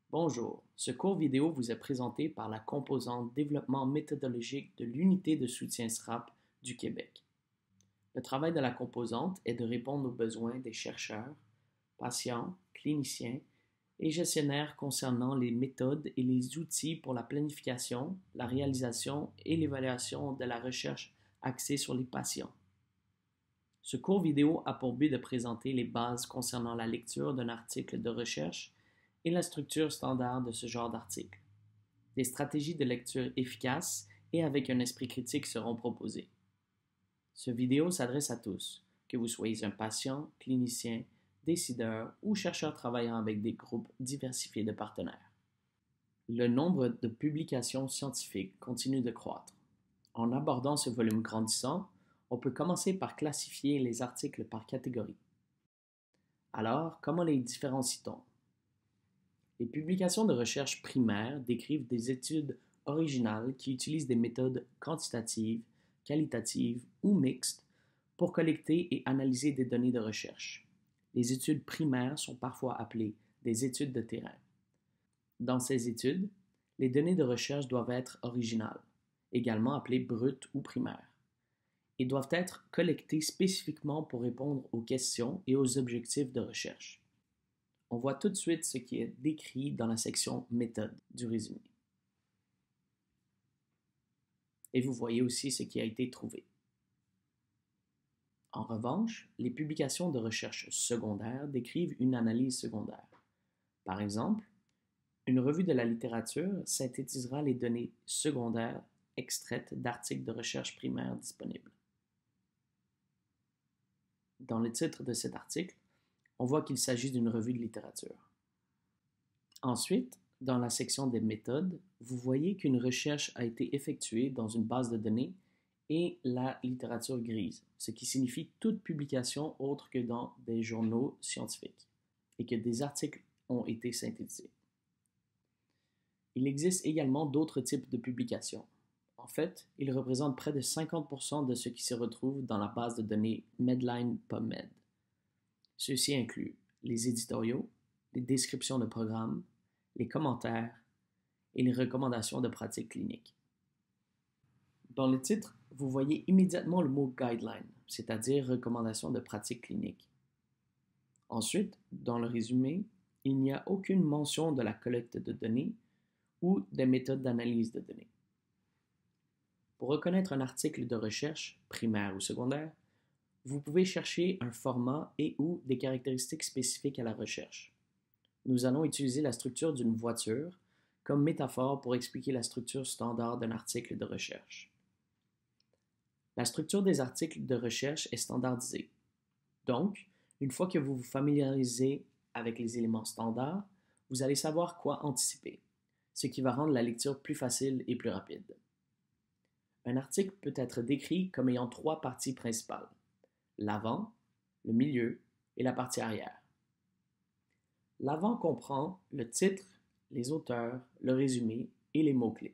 Bonjour, ce cours vidéo vous est présenté par la composante développement méthodologique de l'unité de soutien SRAP du Québec. Le travail de la composante est de répondre aux besoins des chercheurs, patients, cliniciens et gestionnaires concernant les méthodes et les outils pour la planification, la réalisation et l'évaluation de la recherche axée sur les patients. Ce cours vidéo a pour but de présenter les bases concernant la lecture d'un article de recherche et la structure standard de ce genre d'article. Des stratégies de lecture efficaces et avec un esprit critique seront proposées. Ce vidéo s'adresse à tous, que vous soyez un patient, clinicien, décideur ou chercheur travaillant avec des groupes diversifiés de partenaires. Le nombre de publications scientifiques continue de croître. En abordant ce volume grandissant, on peut commencer par classifier les articles par catégorie. Alors, comment les différencie-t-on? Les publications de recherche primaires décrivent des études originales qui utilisent des méthodes quantitatives, qualitatives ou mixtes pour collecter et analyser des données de recherche. Les études primaires sont parfois appelées des études de terrain. Dans ces études, les données de recherche doivent être originales, également appelées brutes ou primaires, et doivent être collectées spécifiquement pour répondre aux questions et aux objectifs de recherche. On voit tout de suite ce qui est décrit dans la section méthode du résumé. Et vous voyez aussi ce qui a été trouvé. En revanche, les publications de recherche secondaires décrivent une analyse secondaire. Par exemple, une revue de la littérature synthétisera les données secondaires extraites d'articles de recherche primaire disponibles. Dans le titre de cet article, on voit qu'il s'agit d'une revue de littérature. Ensuite, dans la section des méthodes, vous voyez qu'une recherche a été effectuée dans une base de données et la littérature grise, ce qui signifie toute publication autre que dans des journaux scientifiques, et que des articles ont été synthétisés. Il existe également d'autres types de publications. En fait, ils représentent près de 50% de ce qui se retrouve dans la base de données Medline-PubMed. Ceux-ci incluent les éditoriaux, les descriptions de programmes, les commentaires et les recommandations de pratiques cliniques. Dans le titre, vous voyez immédiatement le mot guideline, c'est-à-dire recommandation de pratiques cliniques. Ensuite, dans le résumé, il n'y a aucune mention de la collecte de données ou des méthodes d'analyse de données. Pour reconnaître un article de recherche, primaire ou secondaire, vous pouvez chercher un format et ou des caractéristiques spécifiques à la recherche. Nous allons utiliser la structure d'une voiture comme métaphore pour expliquer la structure standard d'un article de recherche. La structure des articles de recherche est standardisée. Donc, une fois que vous vous familiarisez avec les éléments standards, vous allez savoir quoi anticiper, ce qui va rendre la lecture plus facile et plus rapide. Un article peut être décrit comme ayant trois parties principales: l'avant, le milieu et la partie arrière. L'avant comprend le titre, les auteurs, le résumé et les mots-clés.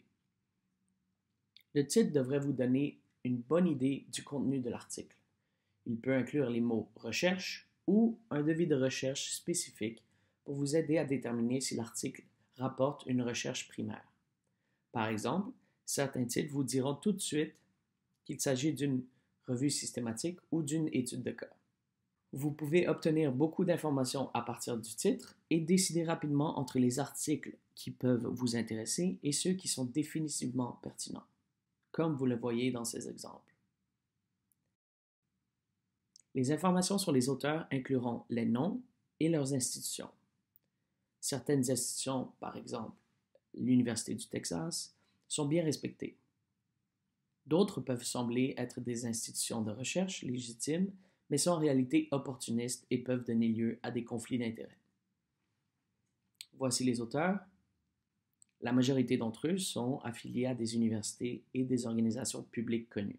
Le titre devrait vous donner une bonne idée du contenu de l'article. Il peut inclure les mots recherche ou un devis de recherche spécifique pour vous aider à déterminer si l'article rapporte une recherche primaire. Par exemple, certains titres vous diront tout de suite qu'il s'agit d'une revue systématique ou d'une étude de cas. Vous pouvez obtenir beaucoup d'informations à partir du titre et décider rapidement entre les articles qui peuvent vous intéresser et ceux qui sont définitivement pertinents, comme vous le voyez dans ces exemples. Les informations sur les auteurs incluront les noms et leurs institutions. Certaines institutions, par exemple l'Université du Texas, sont bien respectées. D'autres peuvent sembler être des institutions de recherche légitimes, mais sont en réalité opportunistes et peuvent donner lieu à des conflits d'intérêts. Voici les auteurs. La majorité d'entre eux sont affiliés à des universités et des organisations publiques connues.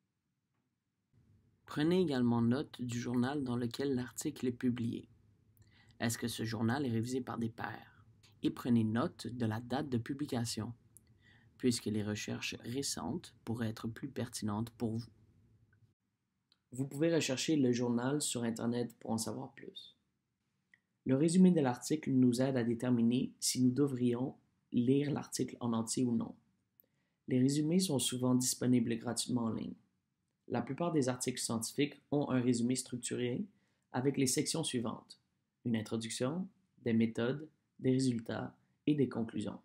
Prenez également note du journal dans lequel l'article est publié. Est-ce que ce journal est révisé par des pairs? Et prenez note de la date de publication, puisque les recherches récentes pourraient être plus pertinentes pour vous. Vous pouvez rechercher le journal sur Internet pour en savoir plus. Le résumé de l'article nous aide à déterminer si nous devrions lire l'article en entier ou non. Les résumés sont souvent disponibles gratuitement en ligne. La plupart des articles scientifiques ont un résumé structuré avec les sections suivantes: une introduction, des méthodes, des résultats et des conclusions.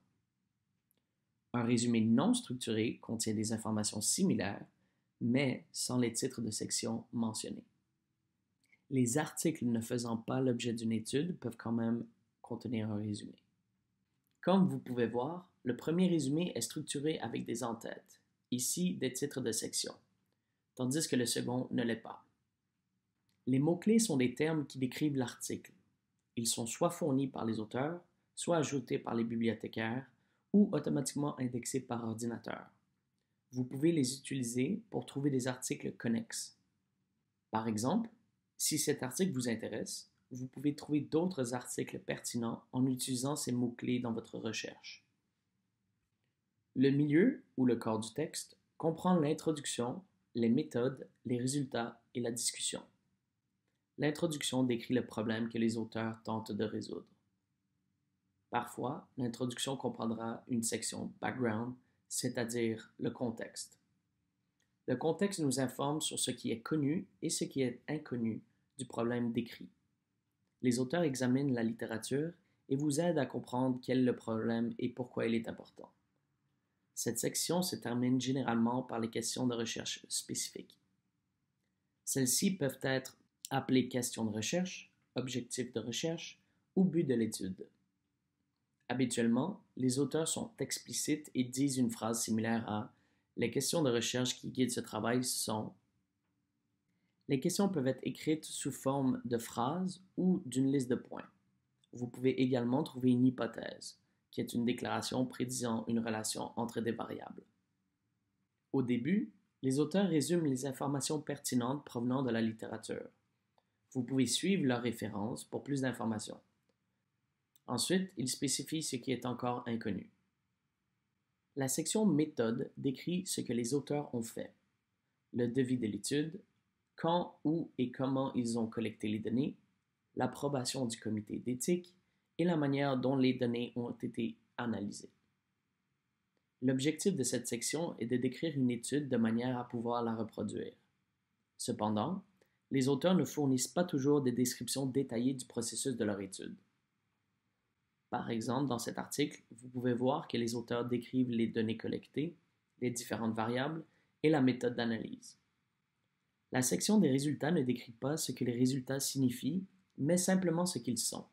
Un résumé non structuré contient des informations similaires, mais sans les titres de section mentionnés. Les articles ne faisant pas l'objet d'une étude peuvent quand même contenir un résumé. Comme vous pouvez voir, le premier résumé est structuré avec des en-têtes, ici des titres de section, tandis que le second ne l'est pas. Les mots-clés sont des termes qui décrivent l'article. Ils sont soit fournis par les auteurs, soit ajoutés par les bibliothécaires ou automatiquement indexés par ordinateur. Vous pouvez les utiliser pour trouver des articles connexes. Par exemple, si cet article vous intéresse, vous pouvez trouver d'autres articles pertinents en utilisant ces mots-clés dans votre recherche. Le milieu ou le corps du texte comprend l'introduction, les méthodes, les résultats et la discussion. L'introduction décrit le problème que les auteurs tentent de résoudre. Parfois, l'introduction comprendra une section background, c'est-à-dire le contexte. Le contexte nous informe sur ce qui est connu et ce qui est inconnu du problème décrit. Les auteurs examinent la littérature et vous aident à comprendre quel est le problème et pourquoi il est important. Cette section se termine généralement par les questions de recherche spécifiques. Celles-ci peuvent être appelées questions de recherche, objectifs de recherche ou but de l'étude. Habituellement, les auteurs sont explicites et disent une phrase similaire à les questions de recherche qui guident ce travail sont. Les questions peuvent être écrites sous forme de phrases ou d'une liste de points. Vous pouvez également trouver une hypothèse, qui est une déclaration prédisant une relation entre des variables. Au début, les auteurs résument les informations pertinentes provenant de la littérature. Vous pouvez suivre leurs références pour plus d'informations. Ensuite, ils spécifient ce qui est encore inconnu. La section méthode décrit ce que les auteurs ont fait, le devis de l'étude, quand, où et comment ils ont collecté les données, l'approbation du comité d'éthique et la manière dont les données ont été analysées. L'objectif de cette section est de décrire une étude de manière à pouvoir la reproduire. Cependant, les auteurs ne fournissent pas toujours des descriptions détaillées du processus de leur étude. Par exemple, dans cet article, vous pouvez voir que les auteurs décrivent les données collectées, les différentes variables et la méthode d'analyse. La section des résultats ne décrit pas ce que les résultats signifient, mais simplement ce qu'ils sont.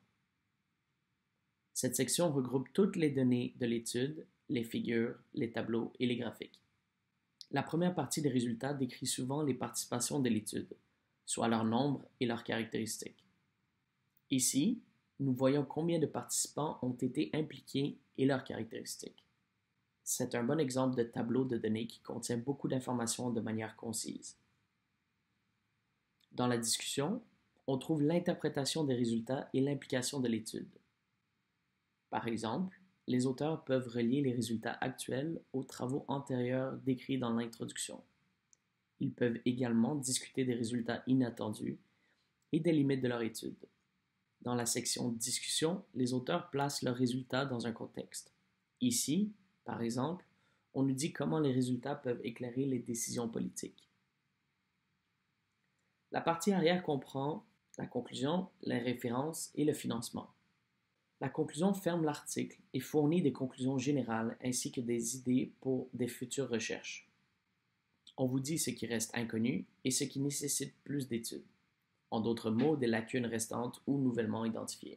Cette section regroupe toutes les données de l'étude, les figures, les tableaux et les graphiques. La première partie des résultats décrit souvent les participations de l'étude, soit leur nombre et leurs caractéristiques. Ici, nous voyons combien de participants ont été impliqués et leurs caractéristiques. C'est un bon exemple de tableau de données qui contient beaucoup d'informations de manière concise. Dans la discussion, on trouve l'interprétation des résultats et l'implication de l'étude. Par exemple, les auteurs peuvent relier les résultats actuels aux travaux antérieurs décrits dans l'introduction. Ils peuvent également discuter des résultats inattendus et des limites de leur étude. Dans la section discussion, les auteurs placent leurs résultats dans un contexte. Ici, par exemple, on nous dit comment les résultats peuvent éclairer les décisions politiques. La partie arrière comprend la conclusion, les références et le financement. La conclusion ferme l'article et fournit des conclusions générales ainsi que des idées pour des futures recherches. On vous dit ce qui reste inconnu et ce qui nécessite plus d'études. En d'autres mots, des lacunes restantes ou nouvellement identifiées.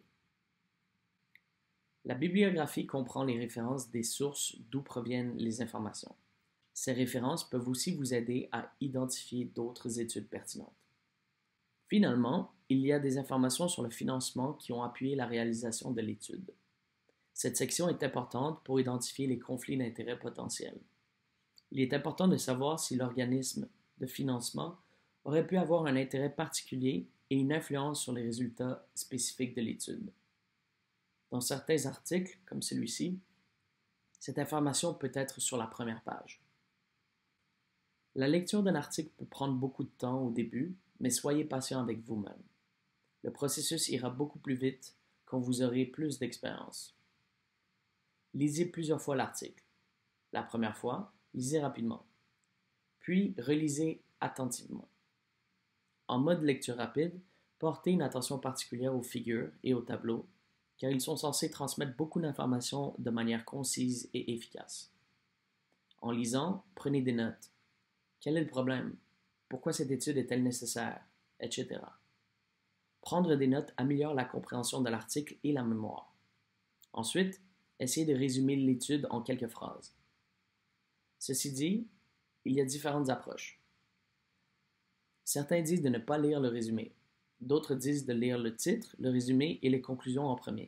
La bibliographie comprend les références des sources d'où proviennent les informations. Ces références peuvent aussi vous aider à identifier d'autres études pertinentes. Finalement, il y a des informations sur le financement qui ont appuyé la réalisation de l'étude. Cette section est importante pour identifier les conflits d'intérêts potentiels. Il est important de savoir si l'organisme de financement aurait pu avoir un intérêt particulier et une influence sur les résultats spécifiques de l'étude. Dans certains articles, comme celui-ci, cette information peut être sur la première page. La lecture d'un article peut prendre beaucoup de temps au début, mais soyez patient avec vous-même. Le processus ira beaucoup plus vite quand vous aurez plus d'expérience. Lisez plusieurs fois l'article. La première fois, lisez rapidement, puis relisez attentivement. En mode lecture rapide, portez une attention particulière aux figures et aux tableaux, car ils sont censés transmettre beaucoup d'informations de manière concise et efficace. En lisant, prenez des notes. Quel est le problème? Pourquoi cette étude est-elle nécessaire? Etc. Prendre des notes améliore la compréhension de l'article et la mémoire. Ensuite, essayez de résumer l'étude en quelques phrases. Ceci dit, il y a différentes approches. Certains disent de ne pas lire le résumé. D'autres disent de lire le titre, le résumé et les conclusions en premier.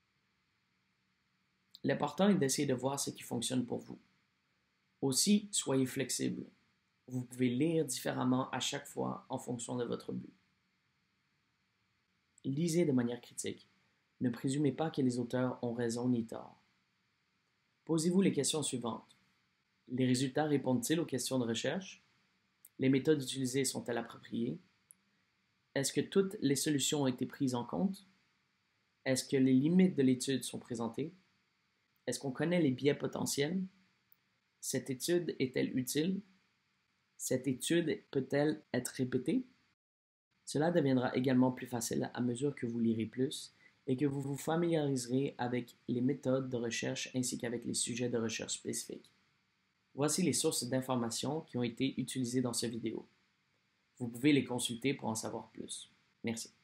L'important est d'essayer de voir ce qui fonctionne pour vous. Aussi, soyez flexible. Vous pouvez lire différemment à chaque fois en fonction de votre but. Lisez de manière critique. Ne présumez pas que les auteurs ont raison ni tort. Posez-vous les questions suivantes. Les résultats répondent-ils aux questions de recherche? Les méthodes utilisées sont-elles appropriées? Est-ce que toutes les solutions ont été prises en compte? Est-ce que les limites de l'étude sont présentées? Est-ce qu'on connaît les biais potentiels? Cette étude est-elle utile? Cette étude peut-elle être répétée? Cela deviendra également plus facile à mesure que vous lirez plus et que vous vous familiariserez avec les méthodes de recherche ainsi qu'avec les sujets de recherche spécifiques. Voici les sources d'informations qui ont été utilisées dans cette vidéo. Vous pouvez les consulter pour en savoir plus. Merci.